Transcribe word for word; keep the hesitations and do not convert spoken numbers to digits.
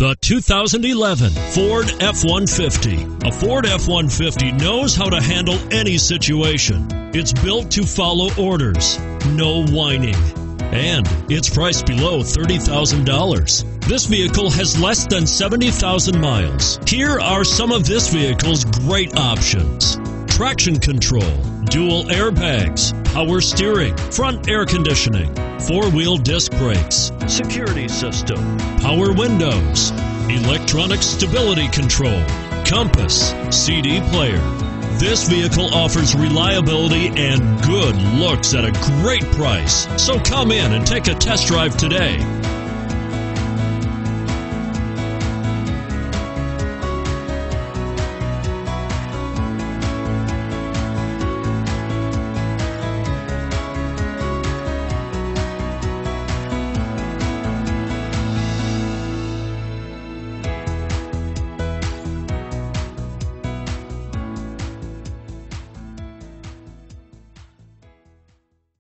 The two thousand eleven Ford F one fifty. A Ford F one fifty knows how to handle any situation. It's built to follow orders, no whining. And it's priced below thirty thousand dollars. This vehicle has less than seventy thousand miles. Here are some of this vehicle's great options: traction control, dual airbags, power steering, front air conditioning, four-wheel disc brakes, security system, power windows, electronic stability control, compass, C D player. This vehicle offers reliability and good looks at a great price. So come in and take a test drive today.